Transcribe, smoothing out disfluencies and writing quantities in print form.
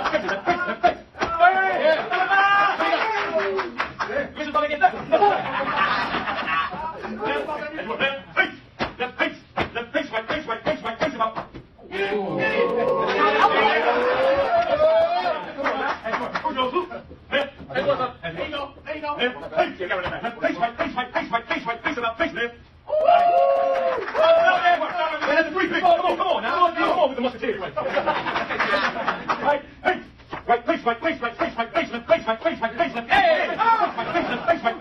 Right, face, right, face, right, face, right, face, left, face, right, face, right, face, left, hey, face, right, face, left, face, right,